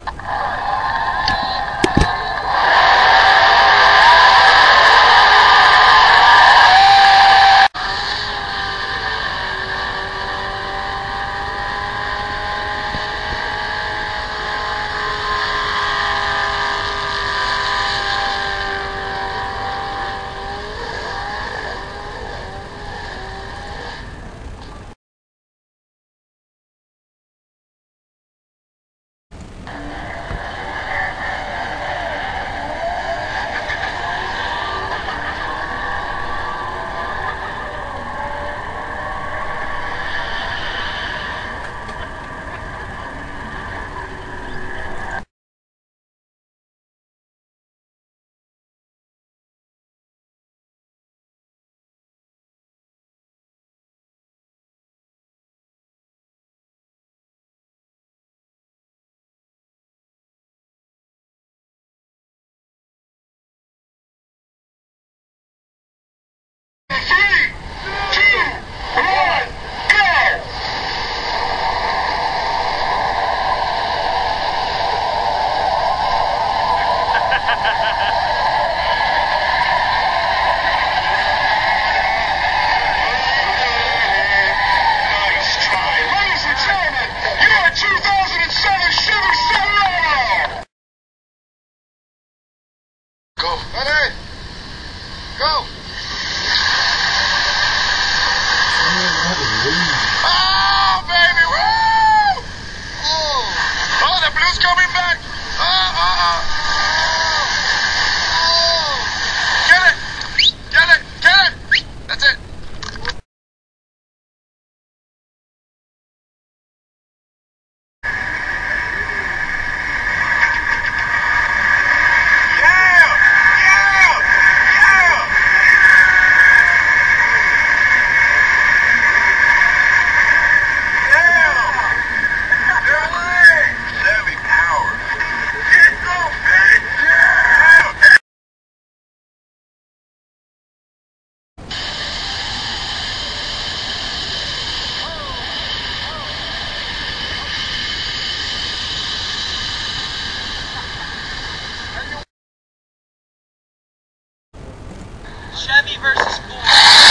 Chevy versus Ford.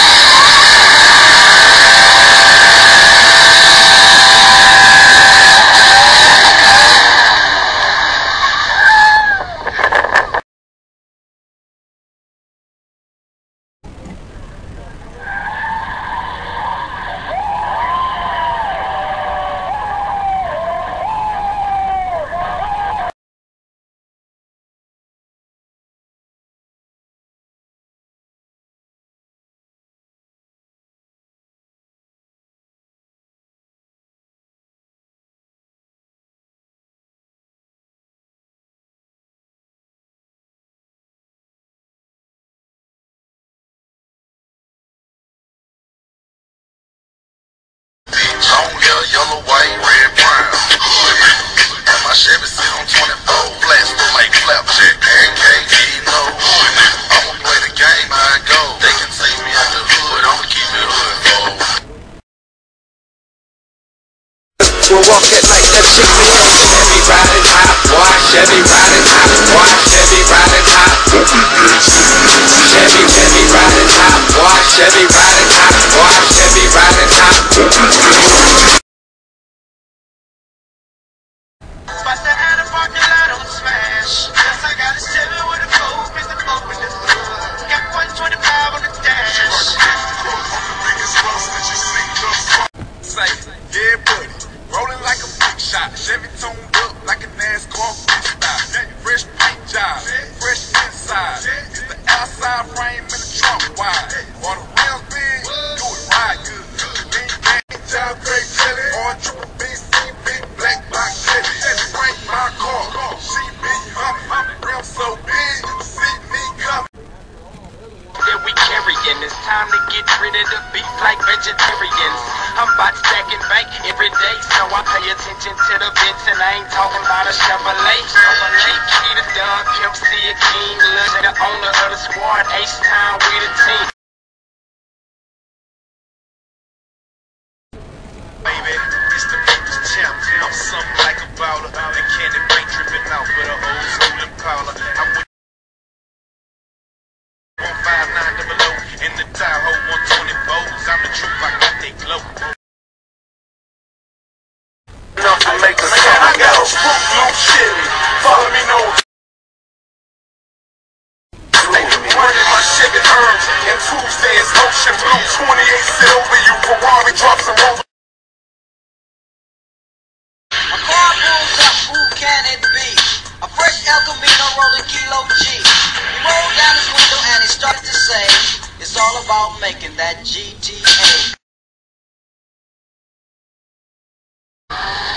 Long hair, yellow, white, red, brown. And my Chevy sit on 24. Flats look like flapjack. Pancake, no. I'ma play the game, I go. They can take me out the hood, I'ma keep it hood full. We'll walk it like that chick me on. Chevy riding hot, boy. Chevy riding hot, boy. Chevy riding hot. Chevy riding hot, boy. Chevy riding hot, boy. Chevy riding hot. Buster had a parking lot on smash. Yes, I got a Chevy with a cold pistol open the hood. Got 125 on the dash. Say, yeah, buddy. Rolling like a big shot. Chevy tuned up like a NASCAR freestyle. Fresh paint job, fresh inside. It's the outside frame and the trunk wide. While the rims big, do it right good. Big paint job, great jelly. Or triple BC, big black box jelly. Just break my car. She big humpy, rims so big, you see me coming. That we carrying, it's time to get rid of the beef like vegetarians. I'm about to stack and bank every day, so I pay attention to the bits, and I ain't talking about a Chevrolet. GP the Doug, Pimp C a King, Lil the owner of the squad, H-Town with the team. Baby, it's the people's champ. I'm something like a bowler. The candy paint dripping. blue 28 sit over you, Ferrari drops some over. A car pulls up, who can it be? A fresh El Camino rolling Kilo G. He rolled down his window and he started to say, it's all about making that GTA.